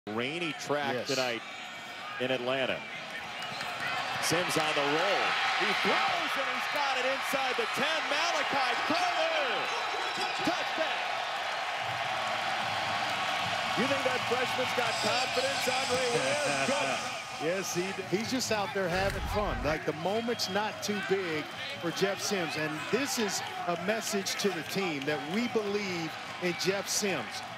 Rainy track tonight in Atlanta. Sims on the roll. He throws and he's got it inside the 10. Malachi Carter. Touchdown. You think that freshman's got confidence, Andre? Yes, he does. He's just out there having fun. Like, the moment's not too big for Jeff Sims. And this is a message to the team that we believe in Jeff Sims.